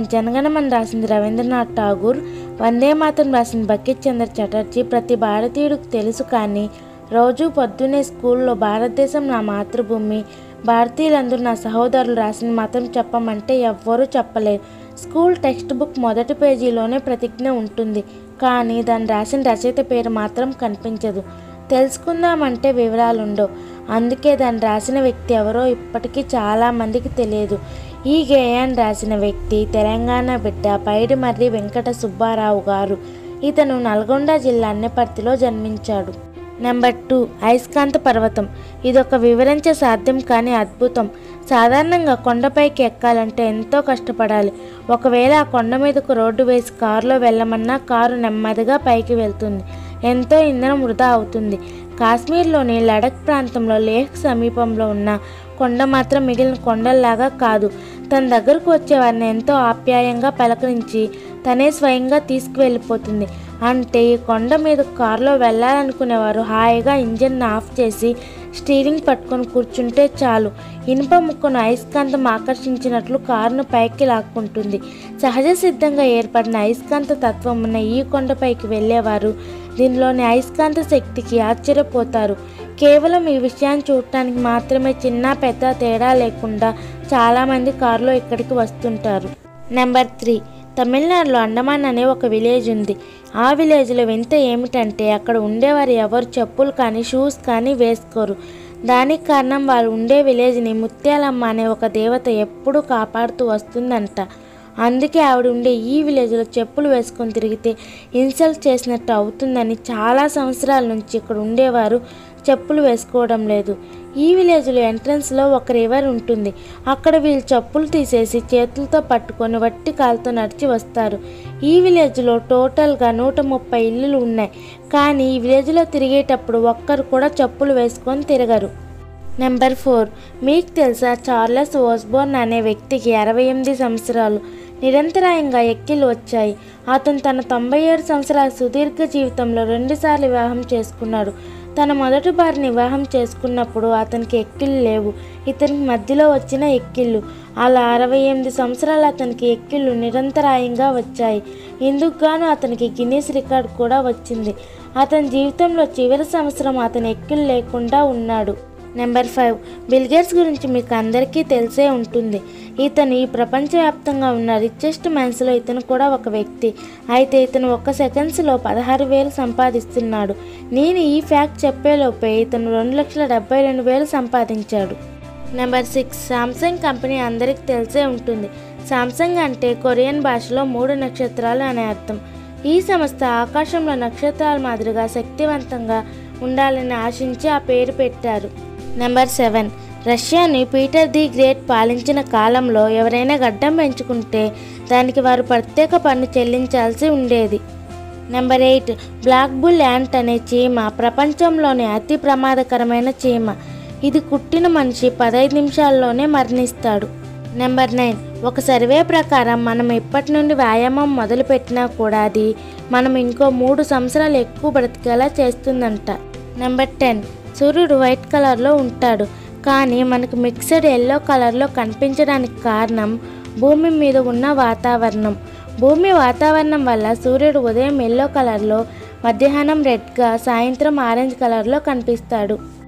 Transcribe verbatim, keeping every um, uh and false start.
జనగణమన రాసింది రవీంద్రనాథ్ ఠాగూర్, వందే మాతరం రాసింది బంకిం చంద్ర చటర్జీ. ప్రతి భారతీయుడికి తెలుసు, కానీ రోజు పొద్దున్నే స్కూల్లో భారతదేశం నా మాతృభూమి, భారతీయులందరూ నా సహోదరులు రాసిన మతం చెప్పమంటే ఎవ్వరూ చెప్పలేరు. స్కూల్ టెక్స్ట్ బుక్ మొదటి పేజీలోనే ప్రతిజ్ఞ ఉంటుంది, కానీ దాన్ని రాసిన రచయిత పేరు మాత్రం కనిపించదు. తెలుసుకుందామంటే వివరాలు ఉండవు. అందుకే దాన్ని రాసిన వ్యక్తి ఎవరో ఇప్పటికీ చాలామందికి తెలియదు. ఈ గేయాన్ని రాసిన వ్యక్తి తెలంగాణ బిడ్డ పైడిమర్రి వెంకట సుబ్బారావు గారు. ఇతను నల్గొండ జిల్లా అన్నెపర్తిలో జన్మించాడు. నెంబర్ టూ, అయస్కాంత పర్వతం. ఇదొక వివరించ సాధ్యం కాని అద్భుతం. సాధారణంగా కొండపైకి ఎక్కాలంటే ఎంతో కష్టపడాలి. ఒకవేళ ఆ కొండ మీదకు రోడ్డు వేసి కారులో వెళ్ళమన్నా కారు నెమ్మదిగా పైకి వెళ్తుంది. ఎంతో ఇంధనం వృధా అవుతుంది. కాశ్మీర్లోని లడఖ్ ప్రాంతంలో లేహ్ సమీపంలో ఉన్న కొండ మాత్రం మిగిలిన కొండల్లాగా కాదు. తన దగ్గరకు వచ్చే వారిని ఎంతో ఆప్యాయంగా పలకరించి తనే స్వయంగా తీసుకువెళ్ళిపోతుంది. అంటే ఈ కొండ మీద కారులో వెళ్ళాలనుకునేవారు హాయిగా ఇంజిన్ ఆఫ్ చేసి స్టీరింగ్ పట్టుకొని కూర్చుంటే చాలు. ఇనుప ముక్కను అయస్కాంతం ఆకర్షించినట్లు కారును పైకి లాక్కుంటుంది. సహజ సిద్ధంగా ఏర్పడిన అయస్కాంత తత్వం ఉన్న ఈ కొండపైకి వెళ్ళేవారు దీనిలోని అయస్కాంత శక్తికి ఆశ్చర్యపోతారు. కేవలం ఈ విషయాన్ని చూడటానికి మాత్రమే చిన్న పెద్ద తేడా లేకుండా చాలామంది కారులో ఇక్కడికి వస్తుంటారు. నెంబర్ త్రీ, తమిళనాడులో అండమాన్ అనే ఒక విలేజ్ ఉంది. ఆ విలేజ్లో వింత ఏమిటంటే అక్కడ ఉండేవారు ఎవరు చెప్పులు కానీ షూస్ కానీ వేసుకోరు. దానికి కారణం వాళ్ళు ఉండే విలేజ్ని ముత్యాలమ్మ అనే ఒక దేవత ఎప్పుడూ కాపాడుతూ వస్తుందంట. అందుకే ఆవిడ ఉండే ఈ విలేజ్లో చెప్పులు వేసుకొని తిరిగితే ఇన్సల్ట్ చేసినట్టు అవుతుందని చాలా సంవత్సరాల నుంచి ఇక్కడ ఉండేవారు చెప్పులు వేసుకోవడం లేదు. ఈ విలేజ్లో ఎంట్రన్స్లో ఒక రివర్ ఉంటుంది. అక్కడ వీళ్ళు చెప్పులు తీసేసి చేతులతో పట్టుకొని వట్టి కాలుతో నడిచి వస్తారు. ఈ విలేజ్లో టోటల్గా నూట ముప్పై ఇల్లులు ఉన్నాయి, కానీ ఈ విలేజ్లో తిరిగేటప్పుడు ఒక్కరు కూడా చెప్పులు వేసుకొని తిరగరు. నెంబర్ ఫోర్, మీకు తెలుసా చార్లెస్ ఓస్బోర్న్ అనే వ్యక్తికి అరవై ఎనిమిది సంవత్సరాలు నిరంతరాయంగా ఎక్కిళ్ళు వచ్చాయి. అతను తన తొంభై ఏడు సంవత్సరాల సుదీర్ఘ జీవితంలో రెండుసార్లు వివాహం చేసుకున్నాడు. తన మొదటి భార్యని వివాహం చేసుకున్నప్పుడు అతనికి ఎక్కిళ్ళు లేవు, ఇతనికి మధ్యలో వచ్చిన ఎక్కిళ్ళు. అలా అరవై ఎనిమిది సంవత్సరాలు అతనికి ఎక్కిళ్ళు నిరంతరాయంగా వచ్చాయి. ఇందుకు గాను అతనికి గిన్నీస్ రికార్డ్ కూడా వచ్చింది. అతని జీవితంలో చివరి సంవత్సరం అతని ఎక్కిళ్ళు లేకుండా ఉన్నాడు. నెంబర్ ఫైవ్, బిల్ గేట్స్ గురించి మీకు అందరికీ తెలిసే ఉంటుంది. ఇతను ఈ ప్రపంచవ్యాప్తంగా ఉన్న రిచెస్ట్ మ్యాన్స్లో ఇతను కూడా ఒక వ్యక్తి. అయితే ఇతను ఒక్క సెకండ్స్లో పదహారు వేలు సంపాదిస్తున్నాడు. నేను ఈ ఫ్యాక్ట్ చెప్పేలోపే ఇతను రెండు లక్షల డెబ్బై రెండు వేలు సంపాదించాడు. నెంబర్ సిక్స్, సామ్సంగ్ కంపెనీ అందరికీ తెలిసే ఉంటుంది. సామ్సంగ్ అంటే కొరియన్ భాషలో మూడు నక్షత్రాలు అనే అర్థం. ఈ సంస్థ ఆకాశంలో నక్షత్రాల మాదిరిగా శక్తివంతంగా ఉండాలని ఆశించి ఆ పేరు పెట్టారు. నెంబర్ సెవెన్, రష్యాని పీటర్ ది గ్రేట్ పాలించిన కాలంలో ఎవరైనా గడ్డం పెంచుకుంటే దానికి వారు ప్రత్యేక పన్ను చెల్లించాల్సి ఉండేది. Number eight, black bull ant అనే చీమ ప్రపంచంలోనే అతి ప్రమాదకరమైన చీమ. ఇది కుట్టిన మనిషి పదహైదు నిమిషాల్లోనే మరణిస్తాడు. నెంబర్ నైన్, ఒక సర్వే ప్రకారం మనం ఇప్పటి నుండి వ్యాయామం మొదలుపెట్టినా కూడా అది మనం ఇంకో మూడు సంవత్సరాలు ఎక్కువ బ్రతికేలా చేస్తుందంట. నెంబర్ టెన్, సూర్యుడు వైట్ కలర్లో ఉంటాడు, కానీ మనకు మిక్స్డ్ ఎల్లో కలర్లో కనిపించడానికి కారణం భూమి మీద ఉన్న వాతావరణం. భూమి వాతావరణం వల్ల సూర్యుడు ఉదయం ఎల్లో కలర్లో, మధ్యాహ్నం రెడ్గా, సాయంత్రం ఆరెంజ్ కలర్లో కనిపిస్తాడు.